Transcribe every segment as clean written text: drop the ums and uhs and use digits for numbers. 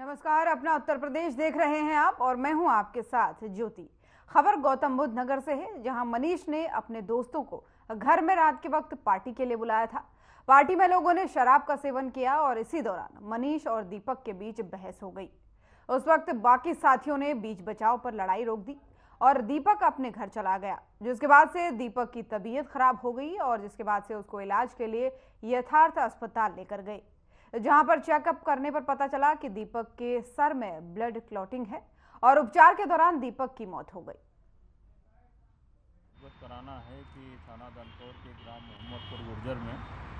नमस्कार, अपना उत्तर प्रदेश देख रहे हैं आप और मैं हूं आपके साथ ज्योति। खबर गौतम बुद्ध नगर से है, जहां मनीष ने अपने दोस्तों को घर में रात के वक्त पार्टी के लिए बुलाया था। पार्टी में लोगों ने शराब का सेवन किया और इसी दौरान मनीष और दीपक के बीच बहस हो गई। उस वक्त बाकी साथियों ने बीच बचाव पर लड़ाई रोक दी और दीपक अपने घर चला गया, जिसके बाद से दीपक की तबीयत खराब हो गई और जिसके बाद से उसको इलाज के लिए यथार्थ अस्पताल लेकर गए, जहां पर चेकअप करने पर पता चला कि दीपक के सर में ब्लड क्लॉटिंग है और उपचार के दौरान दीपक की मौत हो गई। अवगत कराना है कि थाना दनकौर के ग्राम मोहम्मदपुर गुर्जर में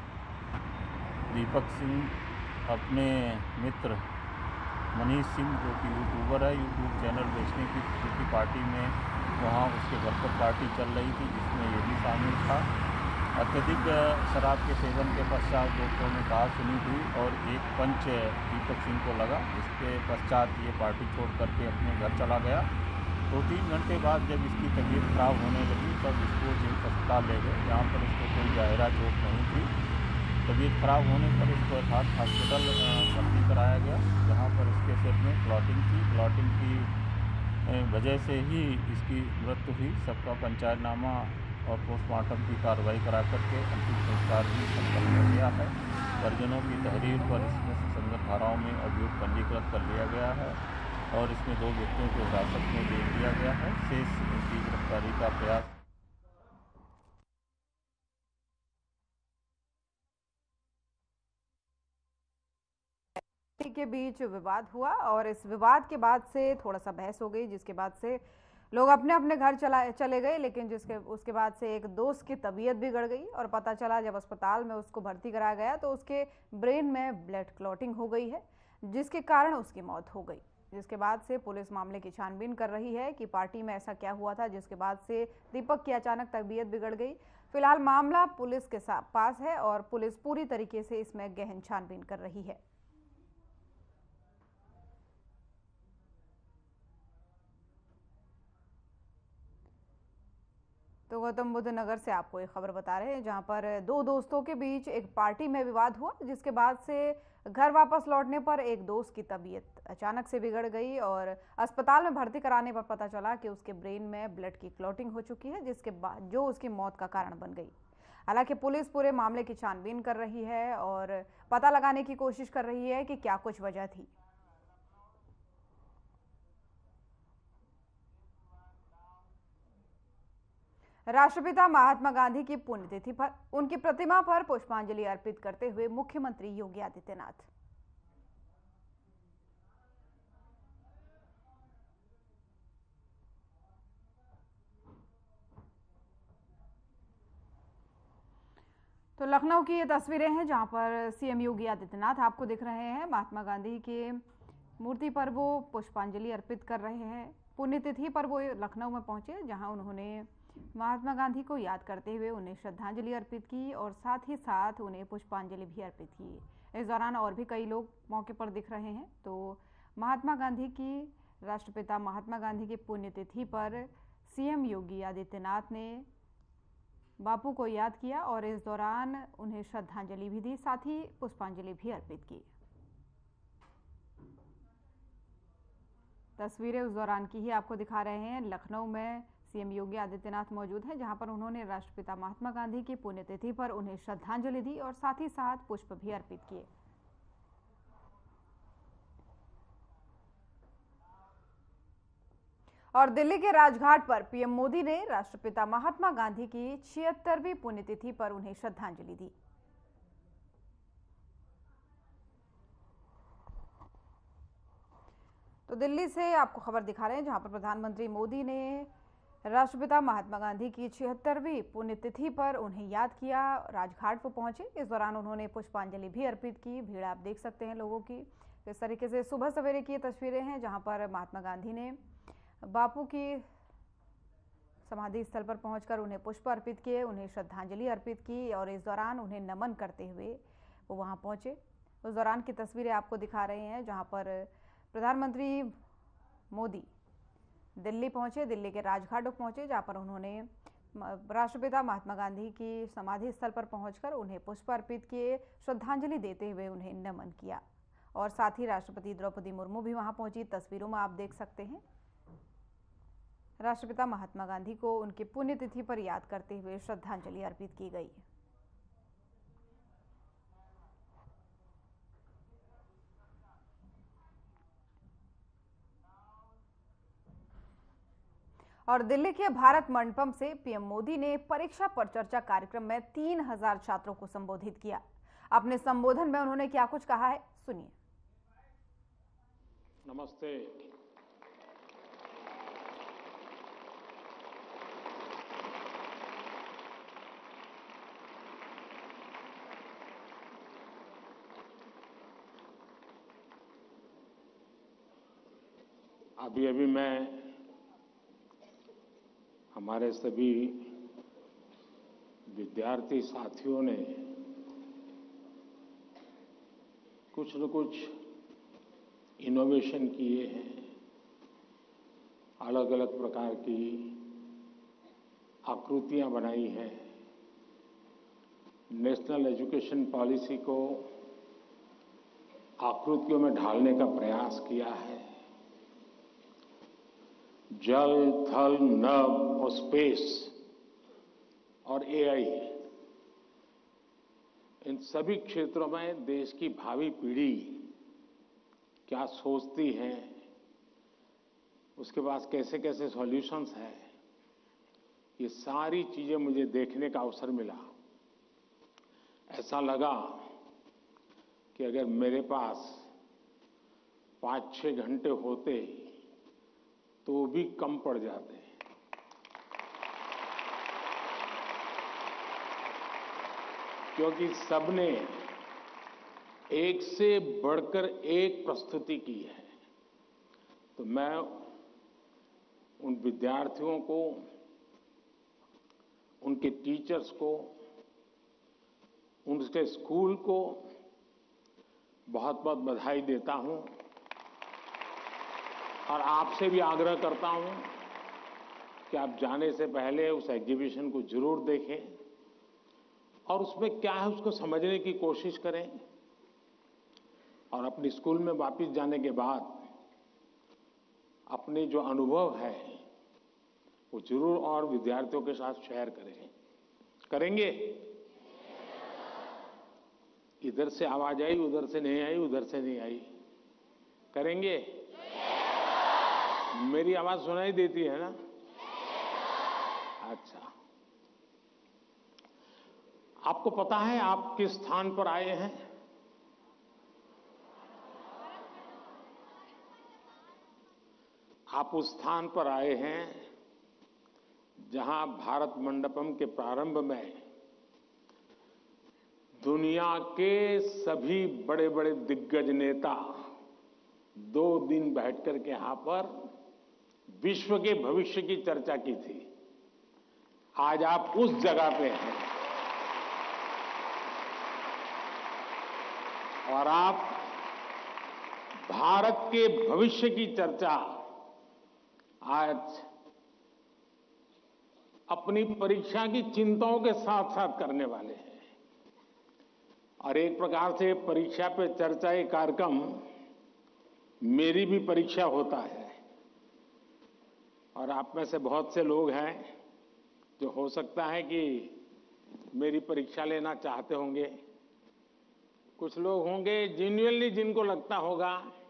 दीपक सिंह अपने मित्र मनीष सिंह, जो कि यूट्यूबर है, यूट्यूब चैनल बेचने की पार्टी में वहाँ उसके घर पर पार्टी चल रही थी, जिसमें ये भी शामिल था। अत्यधिक शराब के सेवन के पश्चात दोस्तों ने कहा सुनी हुई और एक पंच दीपक सिंह को लगा। इसके पश्चात ये पार्टी छोड़ करके अपने घर चला गया। 2-3 घंटे बाद जब इसकी तबीयत खराब होने लगी तब इसको जिला अस्पताल ले गए, जहाँ पर इसको कोई जाहिरा चोट नहीं थी। तबीयत खराब होने पर इसको यथार्थ हॉस्पिटल भर्ती कराया गया, जहाँ पर इसके सिर में क्लॉटिंग थी। क्लॉटिंग की वजह से ही इसकी मृत्यु हुई। सबका पंचायतनामा और पोस्टमार्टम की कार्रवाई करा करके अंतिम संस्कार भी संपन्न हो गया है। परिजनों की तहरीर पर इसमें सुसंगत धाराओं में अभियोग पंजीकृत कर लिया गया है और इसमें 2 व्यक्तियों को हिरासत में ले लिया गया है। शेष इनकी गिरफ्तारी का प्रयास के बीच विवाद हुआ और इस विवाद के बाद से थोड़ा सा बहस हो गई, जिसके बाद से लोग अपने अपने घर चले गए। लेकिन उसके बाद से एक दोस्त की तबीयत बिगड़ गई और पता चला जब अस्पताल में उसको भर्ती कराया गया तो उसके ब्रेन में ब्लड क्लॉटिंग हो गई है, जिसके कारण उसकी मौत हो गई। जिसके बाद से पुलिस मामले की छानबीन कर रही है कि पार्टी में ऐसा क्या हुआ था जिसके बाद से दीपक की अचानक तबीयत बिगड़ गई। फिलहाल मामला पुलिस के पास है और पुलिस पूरी तरीके से इसमें गहन छानबीन कर रही है। तो गौतम बुद्ध नगर से आपको एक खबर बता रहे हैं, जहां पर 2 दोस्तों के बीच एक पार्टी में विवाद हुआ, जिसके बाद से घर वापस लौटने पर एक दोस्त की तबीयत अचानक से बिगड़ गई और अस्पताल में भर्ती कराने पर पता चला कि उसके ब्रेन में ब्लड की क्लॉटिंग हो चुकी है, जिसके बाद जो उसकी मौत का कारण बन गई। हालांकि पुलिस पूरे मामले की छानबीन कर रही है और पता लगाने की कोशिश कर रही है कि क्या कुछ वजह थी। राष्ट्रपिता महात्मा गांधी की पुण्यतिथि पर उनकी प्रतिमा पर पुष्पांजलि अर्पित करते हुए मुख्यमंत्री योगी आदित्यनाथ। तो लखनऊ की ये तस्वीरें हैं, जहां पर सीएम योगी आदित्यनाथ आपको दिख रहे हैं। महात्मा गांधी के मूर्ति पर वो पुष्पांजलि अर्पित कर रहे हैं। पुण्यतिथि पर वो लखनऊ में पहुंचे, जहां उन्होंने महात्मा गांधी को याद करते हुए उन्हें श्रद्धांजलि अर्पित की और साथ ही साथ उन्हें पुष्पांजलि भी अर्पित की। इस दौरान और भी कई लोग मौके पर दिख रहे हैं। तो महात्मा गांधी की, राष्ट्रपिता महात्मा गांधी की पुण्यतिथि पर सीएम योगी आदित्यनाथ ने बापू को याद किया और इस दौरान उन्हें श्रद्धांजलि भी दी, साथ ही पुष्पांजलि भी अर्पित की। तस्वीरें उस दौरान की ही आपको दिखा रहे हैं। लखनऊ में सीएम योगी आदित्यनाथ मौजूद हैं, जहां पर उन्होंने राष्ट्रपिता महात्मा गांधी की पुण्यतिथि पर उन्हें श्रद्धांजलि दी और साथ ही साथ पुष्प भी अर्पित किए। और दिल्ली के राजघाट पर पीएम मोदी ने राष्ट्रपिता महात्मा गांधी की 76वीं पुण्यतिथि पर उन्हें श्रद्धांजलि दी। तो दिल्ली से आपको खबर दिखा रहे हैं, जहां पर प्रधानमंत्री मोदी ने राष्ट्रपिता महात्मा गांधी की 76वीं पुण्यतिथि पर उन्हें याद किया, राजघाट पर पहुंचे। इस दौरान उन्होंने पुष्पांजलि भी अर्पित की। भीड़ आप देख सकते हैं लोगों की। इस तरीके से सुबह सवेरे की तस्वीरें हैं, जहां पर महात्मा गांधी ने बापू की समाधि स्थल पर पहुंचकर उन्हें पुष्प अर्पित किए, उन्हें श्रद्धांजलि अर्पित की और इस दौरान उन्हें नमन करते हुए वो वहां पहुंचे। उस दौरान की तस्वीरें आपको दिखा रहे हैं, जहां पर प्रधानमंत्री मोदी दिल्ली पहुंचे, दिल्ली के राजघाट पर पहुंचे, जहां पर उन्होंने राष्ट्रपिता महात्मा गांधी की समाधि स्थल पर पहुंचकर उन्हें पुष्प अर्पित किए, श्रद्धांजलि देते हुए उन्हें नमन किया और साथ ही राष्ट्रपति द्रौपदी मुर्मू भी वहां पहुंची। तस्वीरों में आप देख सकते हैं राष्ट्रपिता महात्मा गांधी को उनकी पुण्यतिथि पर याद करते हुए श्रद्धांजलि अर्पित की गई। और दिल्ली के भारत मंडपम से पीएम मोदी ने परीक्षा पर चर्चा कार्यक्रम में 3000 छात्रों को संबोधित किया। अपने संबोधन में उन्होंने क्या कुछ कहा है, सुनिए। नमस्ते। अभी मैं हमारे सभी विद्यार्थी साथियों ने कुछ न कुछ इनोवेशन किए हैं, अलग अलग प्रकार की आकृतियां बनाई हैं, नेशनल एजुकेशन पॉलिसी को आकृतियों में ढालने का प्रयास किया है। जल, थल, नभ और स्पेस और एआई, इन सभी क्षेत्रों में देश की भावी पीढ़ी क्या सोचती है, उसके पास कैसे कैसे सॉल्यूशंस हैं, ये सारी चीजें मुझे देखने का अवसर मिला। ऐसा लगा कि अगर मेरे पास 5-6 घंटे होते तो भी कम पड़ जाते। क्योंकि सबने एक से बढ़कर एक प्रस्तुति की है। तो मैं उन विद्यार्थियों को, उनके टीचर्स को, उनके स्कूल को बहुत बहुत बधाई देता हूं और आपसे भी आग्रह करता हूं कि आप जाने से पहले उस एग्जीबिशन को जरूर देखें और उसमें क्या है उसको समझने की कोशिश करें और अपने स्कूल में वापस जाने के बाद अपने जो अनुभव है वो जरूर और विद्यार्थियों के साथ शेयर करें। करेंगे? इधर से आवाज आई, उधर से नहीं आई, उधर से नहीं आई। करेंगे? मेरी आवाज सुनाई देती है ना? अच्छा, आपको पता है आप किस स्थान पर आए हैं? आप उस स्थान पर आए हैं जहां भारत मंडपम के प्रारंभ में दुनिया के सभी बड़े बड़े दिग्गज नेता 2 दिन बैठकर के यहां पर विश्व के भविष्य की चर्चा की थी। आज आप उस जगह पे हैं और आप भारत के भविष्य की चर्चा आज अपनी परीक्षा की चिंताओं के साथ साथ करने वाले हैं। और एक प्रकार से परीक्षा पे चर्चा ये कार्यक्रम मेरी भी परीक्षा होता है। और आप में से बहुत से लोग हैं जो हो सकता है कि मेरी परीक्षा लेना चाहते होंगे। कुछ लोग होंगे जेन्युइनली जिनको लगता होगा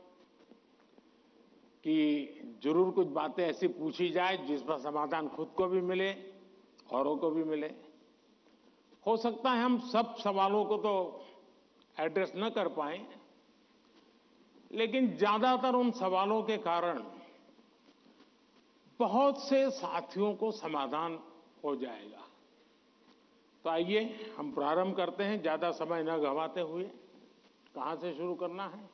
कि जरूर कुछ बातें ऐसी पूछी जाए जिस पर समाधान खुद को भी मिले, औरों को भी मिले। हो सकता है हम सब सवालों को तो एड्रेस न कर पाए, लेकिन ज्यादातर उन सवालों के कारण बहुत से साथियों को समाधान हो जाएगा। तो आइए हम प्रारंभ करते हैं, ज्यादा समय न गंवाते हुए। कहां से शुरू करना है?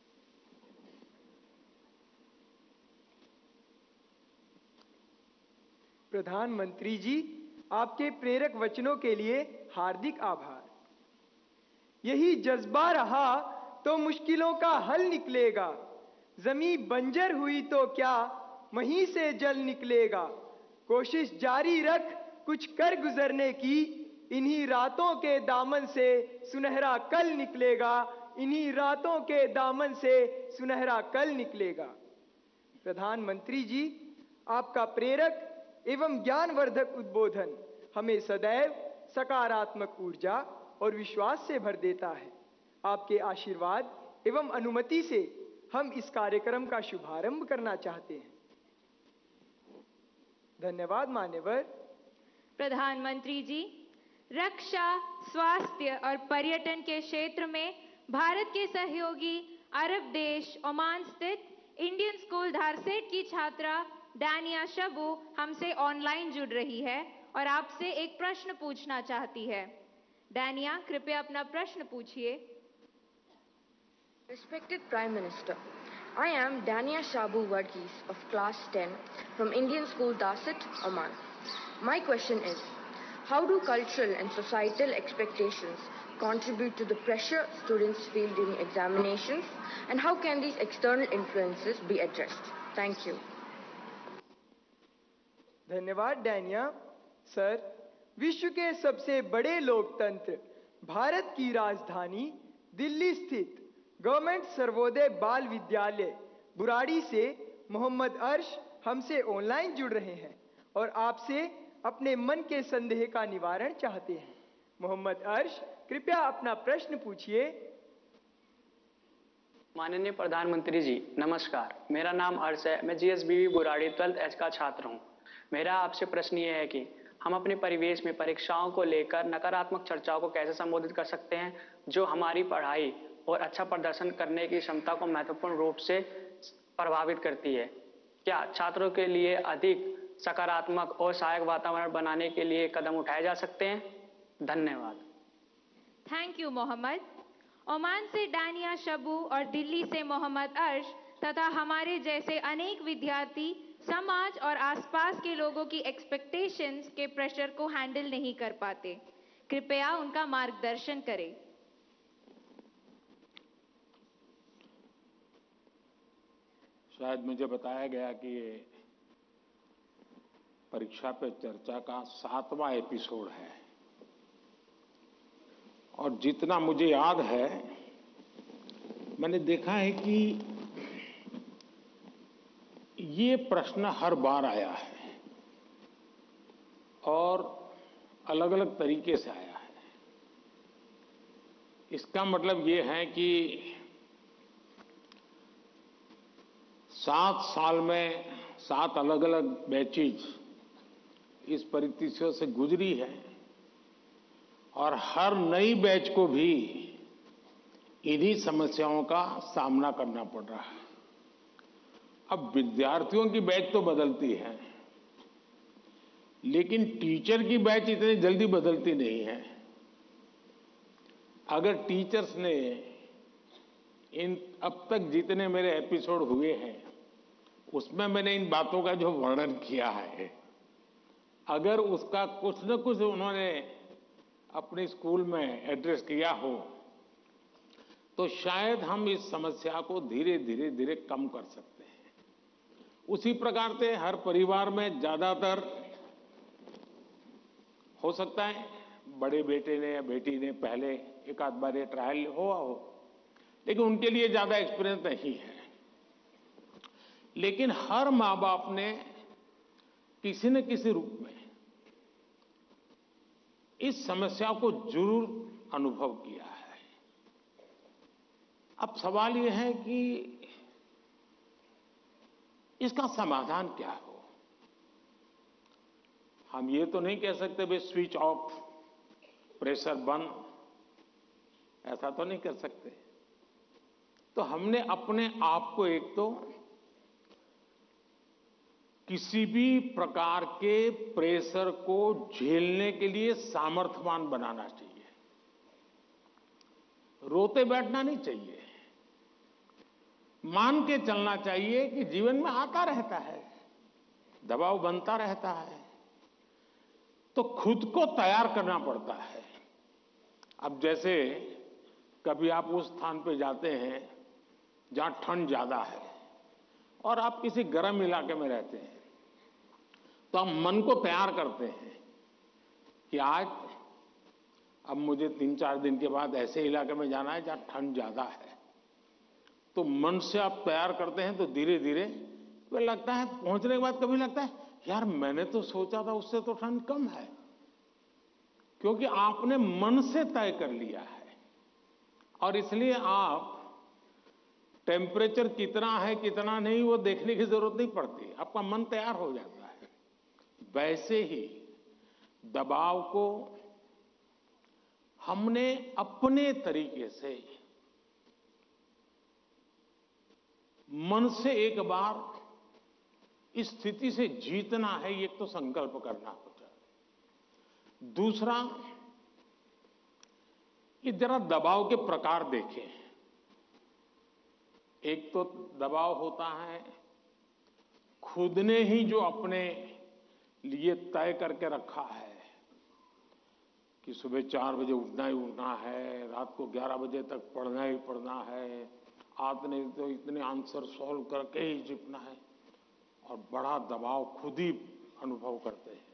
प्रधानमंत्री जी, आपके प्रेरक वचनों के लिए हार्दिक आभार। यही जज्बा रहा तो मुश्किलों का हल निकलेगा। जमीन बंजर हुई तो क्या वहीं से जल निकलेगा। कोशिश जारी रख कुछ कर गुजरने की, इन्हीं रातों के दामन से सुनहरा कल निकलेगा। इन्हीं रातों के दामन से सुनहरा कल निकलेगा। प्रधानमंत्री जी, आपका प्रेरक एवं ज्ञानवर्धक उद्बोधन हमें सदैव सकारात्मक ऊर्जा और विश्वास से भर देता है। आपके आशीर्वाद एवं अनुमति से हम इस कार्यक्रम का शुभारंभ करना चाहते हैं। धन्यवाद मान्यवर। प्रधानमंत्री जी, रक्षा, स्वास्थ्य और पर्यटन के क्षेत्र में भारत के सहयोगी अरब देश ओमान स्थित इंडियन स्कूल धारसेट की छात्रा दानिया शबू हमसे ऑनलाइन जुड़ रही है और आपसे एक प्रश्न पूछना चाहती है। दानिया, कृपया अपना प्रश्न पूछिए। Respected Prime Minister, I am Dania Shabu Varghese of Class 10 from Indian School Darsit, Oman. My question is, how do cultural and societal expectations contribute to the pressure students feel during examinations, and how can these external influences be addressed? Thank you. धन्यवाद डैनिया। Sir, विश्व के सबसे बड़े लोकतंत्र भारत की राजधानी दिल्ली स्थित government Sarvodaya बाल विद्यालय बुराड़ी से मोहम्मद अर्श हमसे ऑनलाइन जुड़ रहे हैं और आपसे अपने मन के संदेह का निवारण चाहते हैं। मोहम्मद अर्श, कृपया अपना प्रश्न पूछिए। माननीय प्रधानमंत्री जी, नमस्कार। मेरा नाम अर्श है। मैं GSBV बुराड़ी 12th H का छात्र हूँ। मेरा आपसे प्रश्न ये है कि हम अपने परिवेश में परीक्षाओं को लेकर नकारात्मक चर्चाओं को कैसे संबोधित कर सकते हैं, जो हमारी पढ़ाई और अच्छा प्रदर्शन करने की क्षमता को महत्वपूर्ण रूप से प्रभावित करती है। क्या छात्रों के लिए अधिक सकारात्मक और सहायक वातावरण बनाने के लिए कदम उठाए जा सकते हैं? धन्यवाद। Thank you Mohammad. ओमान से दानिया शबू और दिल्ली से मोहम्मद अर्श तथा हमारे जैसे अनेक विद्यार्थी समाज और आसपास के लोगों की एक्सपेक्टेशंस के प्रेशर को हैंडल नहीं कर पाते। कृपया उनका मार्गदर्शन करें। शायद मुझे बताया गया कि ये परीक्षा पे चर्चा का 7वां एपिसोड है और जितना मुझे याद है, मैंने देखा है कि ये प्रश्न हर बार आया है और अलग अलग तरीके से आया है। इसका मतलब ये है कि 7 साल में 7 अलग अलग बैचेज इस परिस्थितियों से गुजरी है और हर नई बैच को भी इन्हीं समस्याओं का सामना करना पड़ रहा है। अब विद्यार्थियों की बैच तो बदलती है, लेकिन टीचर की बैच इतनी जल्दी बदलती नहीं है। अगर टीचर्स ने इन अब तक जितने मेरे एपिसोड हुए हैं उसमें मैंने इन बातों का जो वर्णन किया है, अगर उसका कुछ न कुछ उन्होंने अपने स्कूल में एड्रेस किया हो तो शायद हम इस समस्या को धीरे धीरे कम कर सकते हैं। उसी प्रकार से हर परिवार में ज्यादातर हो सकता है बड़े बेटे ने या बेटी ने पहले एक आध बार ये ट्रायल हुआ हो, लेकिन उनके लिए ज्यादा एक्सपीरियंस नहीं है। लेकिन हर माँ बाप ने किसी न किसी रूप में इस समस्या को जरूर अनुभव किया है। अब सवाल यह है कि इसका समाधान क्या हो। हम ये तो नहीं कह सकते भाई स्विच ऑफ, प्रेशर बंद, ऐसा तो नहीं कर सकते। तो हमने अपने आप को एक तो किसी भी प्रकार के प्रेशर को झेलने के लिए सामर्थ्यवान बनाना चाहिए। रोते बैठना नहीं चाहिए, मान के चलना चाहिए कि जीवन में आता रहता है, दबाव बनता रहता है, तो खुद को तैयार करना पड़ता है। अब जैसे कभी आप उस स्थान पे जाते हैं जहां ठंड ज्यादा है और आप किसी गर्म इलाके में रहते हैं, तो हम मन को तैयार करते हैं कि आज अब मुझे 3-4 दिन के बाद ऐसे इलाके में जाना है जहां ठंड ज्यादा है, तो मन से आप तैयार करते हैं तो धीरे धीरे तो लगता है, पहुंचने के बाद कभी लगता है यार मैंने तो सोचा था उससे तो ठंड कम है, क्योंकि आपने मन से तय कर लिया है। और इसलिए आप टेम्परेचर कितना है कितना नहीं वो देखने की जरूरत नहीं पड़ती, आपका मन तैयार हो जाता है। वैसे ही दबाव को हमने अपने तरीके से मन से एक बार इस स्थिति से जीतना है, ये तो संकल्प करना होता है। दूसरा, कि जरा दबाव के प्रकार देखें। एक तो दबाव होता है खुद ने ही जो अपने लिए तय करके रखा है कि सुबह 4 बजे उठना ही उठना है, रात को 11 बजे तक पढ़ना ही पढ़ना है, आपने तो इतने आंसर सॉल्व करके ही जीतना है, और बड़ा दबाव खुद ही अनुभव करते हैं।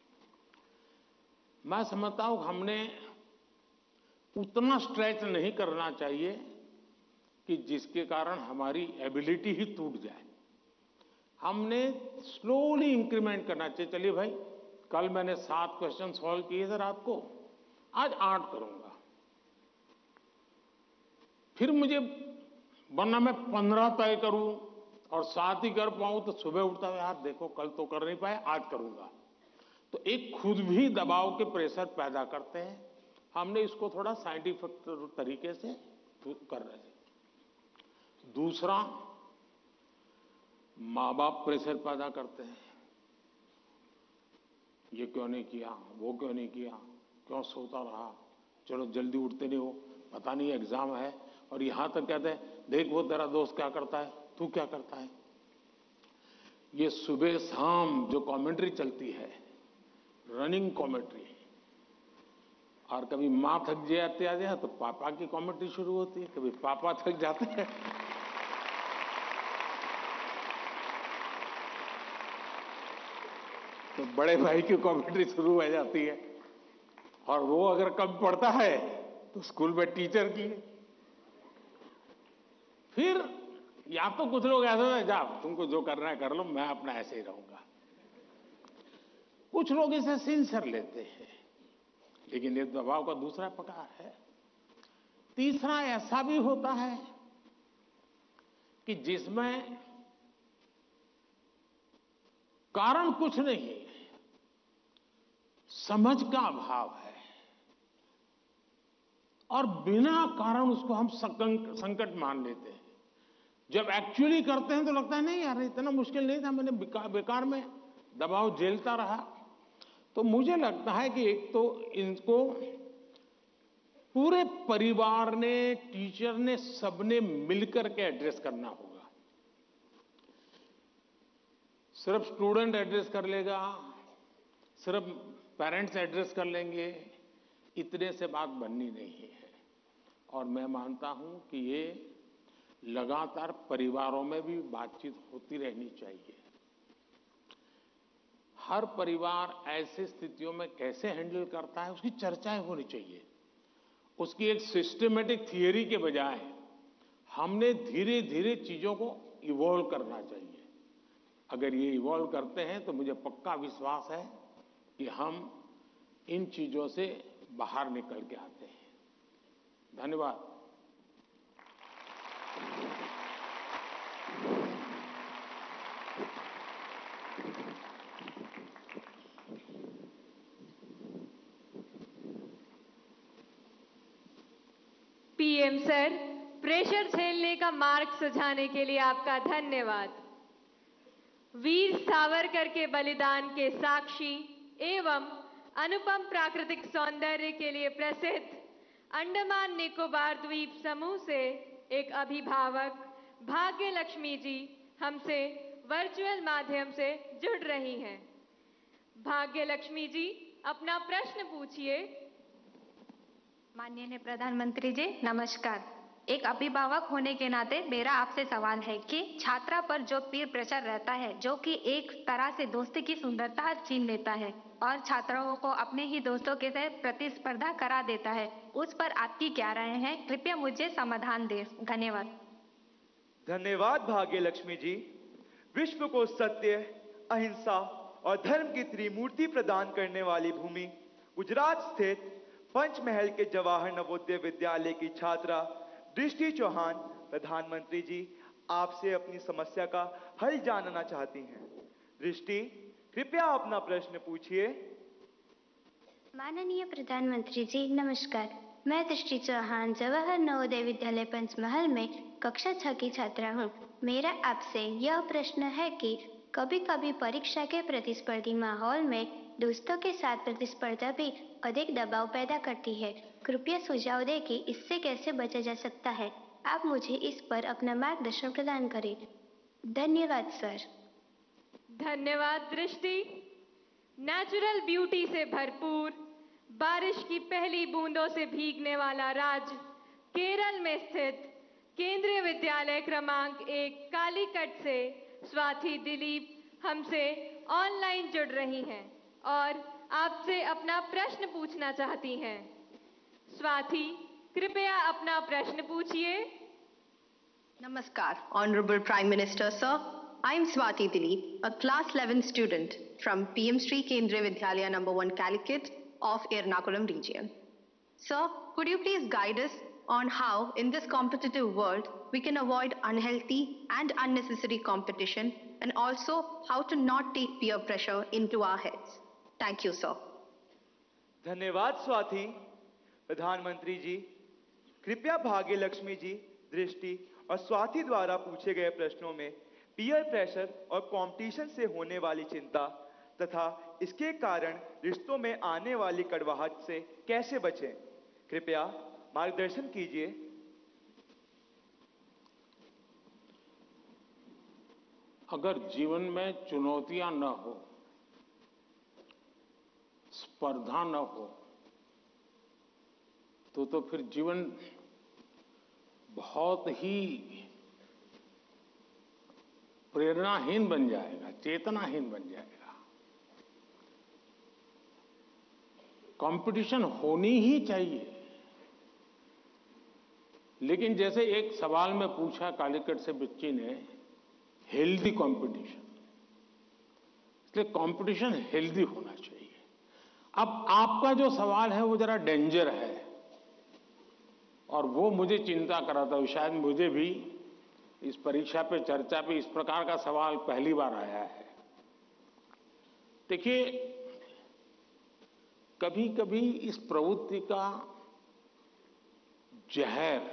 मैं समझता हूं हमने उतना स्ट्रेच नहीं करना चाहिए कि जिसके कारण हमारी एबिलिटी ही टूट जाए। हमने स्लोली इंक्रीमेंट करना चाहिए। चलिए भाई, कल मैंने 7 क्वेश्चन सॉल्व किए थे रात को, आज 8 करूंगा, फिर मुझे वरना मैं 15 तय करूं और 7 ही कर पाऊं तो सुबह उठता है यार देखो कल तो कर नहीं पाए, आज करूंगा। तो एक खुद भी दबाव के प्रेशर पैदा करते हैं। हमने इसको थोड़ा साइंटिफिक तरीके से कर रहे हैं। दूसरा, माँ बाप प्रेशर पैदा करते हैं, ये क्यों नहीं किया, वो क्यों नहीं किया, क्यों सोता रहा, चलो जल्दी उठते नहीं हो, पता नहीं एग्जाम है, और यहां तक कहते हैं देख वो तेरा दोस्त क्या करता है, तू क्या करता है। ये सुबह शाम जो कमेंट्री चलती है, रनिंग कमेंट्री, और कभी माँ थक जाती है तो पापा की कमेंट्री शुरू होती है, कभी पापा थक जाते हैं तो बड़े भाई की कमेंट्री शुरू हो जाती है, और वो अगर कम पढ़ता है तो स्कूल में टीचर की। फिर या तो कुछ लोग ऐसे हैं जा तुमको जो करना है कर लो, मैं अपना ऐसे ही रहूंगा। कुछ लोग इसे सिंसियर लेते हैं, लेकिन ये दबाव का दूसरा प्रकार है। तीसरा ऐसा भी होता है कि जिसमें कारण कुछ नहीं, समझ का अभाव है, और बिना कारण उसको हम संकट मान लेते हैं। जब एक्चुअली करते हैं तो लगता है नहीं यार इतना मुश्किल नहीं था, मैंने बेकार में दबाव झेलता रहा। तो मुझे लगता है कि एक तो इनको पूरे परिवार ने, टीचर ने, सबने मिलकर के एड्रेस करना होगा। सिर्फ स्टूडेंट एड्रेस कर लेगा, सिर्फ पेरेंट्स एड्रेस कर लेंगे, इतने से बात बननी नहीं है। और मैं मानता हूं कि ये लगातार परिवारों में भी बातचीत होती रहनी चाहिए। हर परिवार ऐसी स्थितियों में कैसे हैंडल करता है उसकी चर्चाएं होनी चाहिए। उसकी एक सिस्टमेटिक थियरी के बजाय हमने धीरे धीरे चीजों को इवॉल्व करना चाहिए। अगर ये इवॉल्व करते हैं तो मुझे पक्का विश्वास है कि हम इन चीजों से बाहर निकल के आते हैं। धन्यवाद। पीएम सर, प्रेशर झेलने का मार्ग सुझाने के लिए आपका धन्यवाद। वीर सावरकर के बलिदान के साक्षी एवं अनुपम प्राकृतिक सौंदर्य के लिए प्रसिद्ध अंडमान निकोबार द्वीप समूह से एक अभिभावक भाग्य लक्ष्मी जी हमसे वर्चुअल माध्यम से जुड़ रही हैं। भाग्य लक्ष्मी जी, अपना प्रश्न पूछिए। माननीय प्रधानमंत्री जी नमस्कार। एक अभिभावक होने के नाते मेरा आपसे सवाल है कि छात्रा पर जो पीयर प्रेशर रहता है, जो कि एक तरह से दोस्ती की सुंदरता छीन लेता है और छात्राओं को अपने ही दोस्तों के साथ प्रतिस्पर्धा करा देता है, उस पर आपकी क्या राय है? कृपया मुझे समाधान दें। धन्यवाद। धन्यवाद भाग्य लक्ष्मी जी। विश्व को सत्य, अहिंसा और धर्म की त्रिमूर्ति प्रदान करने वाली भूमि गुजरात स्थित पंचमहल के जवाहर नवोदय विद्यालय की छात्रा दृष्टि चौहान प्रधानमंत्री जी आपसे अपनी समस्या का हल जानना चाहती हैं। दृष्टि, कृपया अपना प्रश्न पूछिए। माननीय प्रधानमंत्री जी नमस्कार। मैं दृष्टि चौहान जवाहर नवोदय विद्यालय पंचमहल में कक्षा 6 की छात्रा हूँ। मेरा आपसे यह प्रश्न है कि कभी कभी परीक्षा के प्रतिस्पर्धी माहौल में दोस्तों के साथ प्रतिस्पर्धा भी अधिक दबाव पैदा करती है। कृपया सुझाव दें कि इससे कैसे बचा जा सकता है। आप मुझे इस पर अपना मार्गदर्शन प्रदान करें। धन्यवाद सर। धन्यवाद दृष्टि। नेचुरल ब्यूटी से भरपूर, बारिश की पहली बूंदों से भीगने वाला राज्य केरल में स्थित केंद्रीय विद्यालय क्रमांक 1 कालीकट से स्वाति दिलीप हमसे ऑनलाइन जुड़ रही हैं और आपसे अपना प्रश्न पूछना चाहती हैं। स्वाति, कृपया अपना प्रश्न पूछिए। Namaskar, Honorable Prime Minister, sir. I am Swati Dilip, a class 11 student from PM Sri Kendriya Vidyalaya No. 1 Calicut of Ernakulam region. Sir, could you please guide us on how, in this competitive world, we can avoid unhealthy and unnecessary competition, and also how to not take peer pressure into our heads? Thank you, sir. धन्यवाद स्वाति। प्रधानमंत्री जी, कृपया भाग्य लक्ष्मी जी, दृष्टि और स्वाति द्वारा पूछे गए प्रश्नों में पीयर प्रेशर और कंपटीशन से होने वाली चिंता तथा इसके कारण रिश्तों में आने वाली कड़वाहट से कैसे बचें, कृपया मार्गदर्शन कीजिए। अगर जीवन में चुनौतियां न हो, स्पर्धा न हो, तो फिर जीवन बहुत ही प्रेरणाहीन बन जाएगा, चेतनाहीन बन जाएगा। कंपटीशन होनी ही चाहिए, लेकिन जैसे एक सवाल में पूछा कालीकट से बच्ची ने, हेल्दी कंपटीशन, इसलिए कंपटीशन हेल्दी होना चाहिए। अब आपका जो सवाल है वो जरा डेंजर है और वो मुझे चिंता कराता है। शायद मुझे भी इस परीक्षा पे चर्चा पे इस प्रकार का सवाल पहली बार आया है। देखिए, कभी कभी इस प्रवृत्ति का जहर,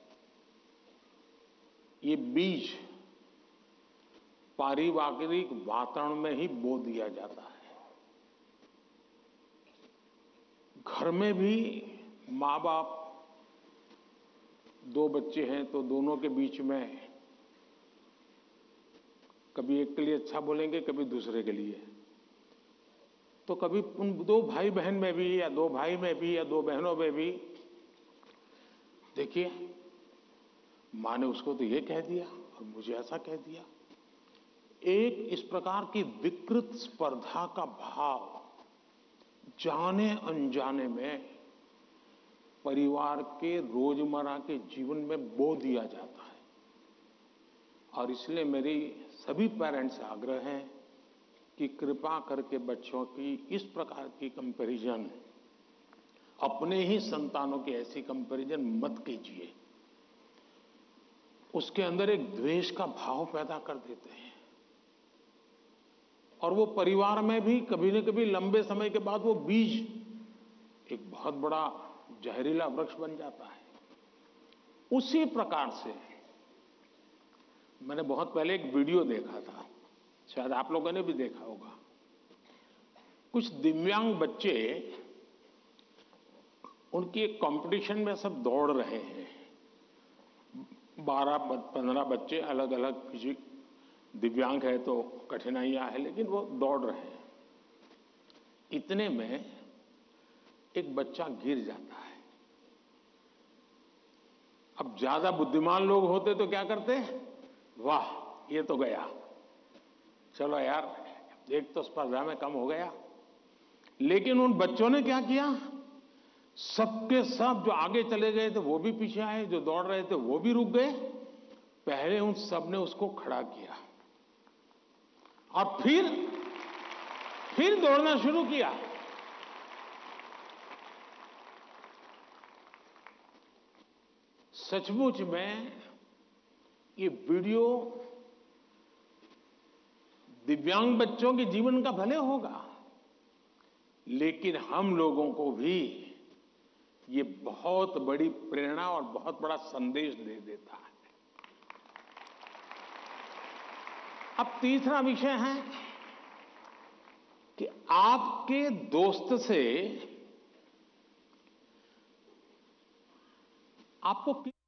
ये बीज पारिवारिक वातावरण में ही बो दिया जाता है। घर में भी माँ बाप, दो बच्चे हैं तो दोनों के बीच में कभी एक के लिए अच्छा बोलेंगे, कभी दूसरे के लिए। तो कभी उन दो भाई बहन में भी, या दो भाई में भी, या दो बहनों में भी, देखिए माँ ने उसको तो ये कह दिया और मुझे ऐसा कह दिया। एक इस प्रकार की विकृत स्पर्धा का भाव जाने अनजाने में परिवार के रोजमर्रा के जीवन में बो दिया जाता है। और इसलिए मेरी सभी पेरेंट्स से आग्रह है कि कृपा करके बच्चों की इस प्रकार की कंपैरिजन, अपने ही संतानों की ऐसी कंपैरिजन मत कीजिए। उसके अंदर एक द्वेष का भाव पैदा कर देते हैं और वो परिवार में भी कभी न कभी लंबे समय के बाद वो बीज एक बहुत बड़ा जहरीला वृक्ष बन जाता है। उसी प्रकार से मैंने बहुत पहले एक वीडियो देखा था, शायद आप लोगों ने भी देखा होगा। कुछ दिव्यांग बच्चे, उनकी एक कंपटीशन में सब दौड़ रहे हैं। 12-15 बच्चे अलग अलग, दिव्यांग है तो कठिनाइयां है, लेकिन वो दौड़ रहे हैं। इतने में एक बच्चा गिर जाता है। अब ज्यादा बुद्धिमान लोग होते तो क्या करते? वाह, ये तो गया, चलो यार एक तो स्पर्धा में कम हो गया। लेकिन उन बच्चों ने क्या किया? सबके सब जो आगे चले गए थे वो भी पीछे आए, जो दौड़ रहे थे वो भी रुक गए। पहले उन सब ने उसको खड़ा किया और फिर दौड़ना शुरू किया। सचमुच में ये वीडियो दिव्यांग बच्चों के जीवन का भले होगा, लेकिन हम लोगों को भी ये बहुत बड़ी प्रेरणा और बहुत बड़ा संदेश दे देता है। अब तीसरा विषय है कि आपके दोस्त से आपको